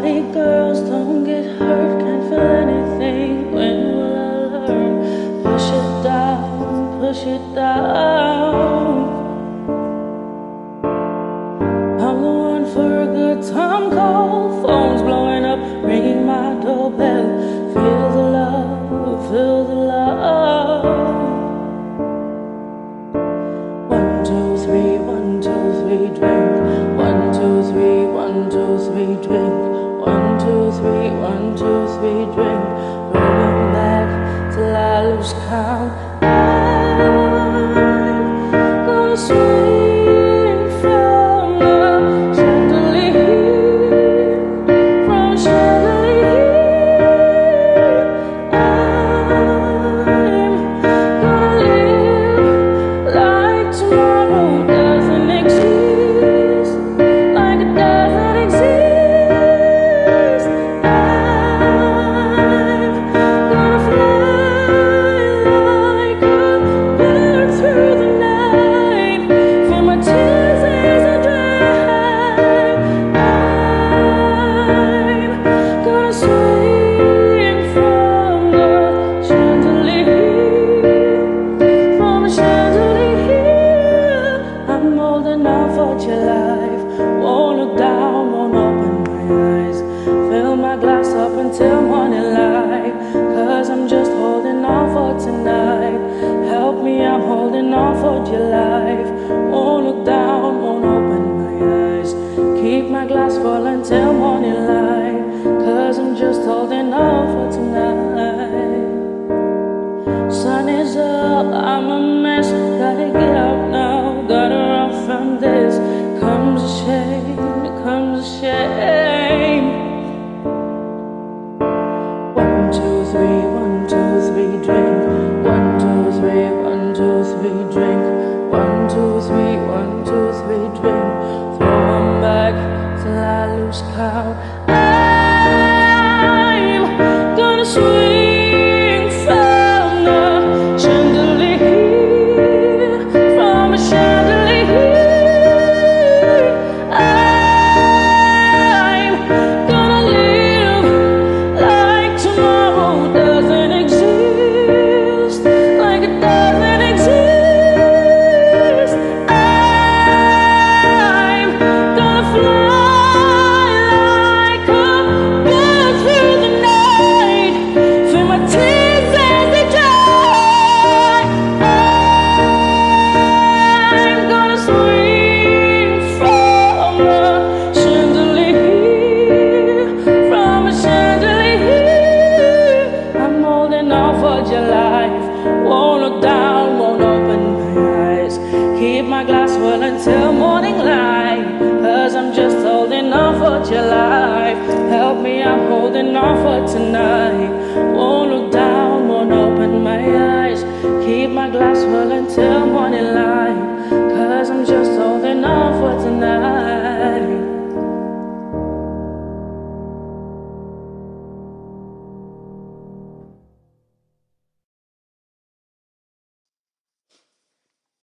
Naughty girls don't get hurt, can't feel anything. When will I learn? Push it down, push it down. I'm the one for a good time call. Phone's blowing up, ringing my doorbell. Feel the love, feel the love. 1, 2, 3, 1, 2, 3, drink. 1, 2, 3, 1, 2, 3, drink. 1, 2, 3, 1, 2, 3, drink. Rolling back till I lose count. I'm gonna swing from the chandelier, from the chandelier. I'm gonna live like tomorrow doesn't exist, like it doesn't exist. I'm gonna fly like a bird through the night, feel my tears as I dry. I'm gonna swing from the chandelier, from a chandelier. I'm holding on for your life, won't look down, won't open my eyes. Fill my glass up until morning light, 'cause I'm just holding on for tonight. Help me, I'm holding on for your life. Won't look down, won't open my eyes. Keep my glass full until morning light, 'cause I'm just holding on for tonight. Sun is up, I'm a mess, gotta get out now, gotta run from this. Comes a shame, comes a shame. 1, 2, 3, 1, 2, 3, drink. 1, 2, 3, 1, 2, 3, drink. 1, 2, 3, 1, 2, 3, drink. Throw 'em back till I lose count. I'm gonna swing from the chandelier, from a chandelier. I'm gonna live like tomorrow doesn't exist, like it doesn't exist. I'm gonna fly like a bird through the night, feel my tears as they dry. I'm gonna swing from the chandelier, from a chandelier. I'm holding on for your life, won't look down, won't open my eyes. Keep my glass full until morning light, 'cause I'm just holding on for your life. Help me, I'm holding on for tonight.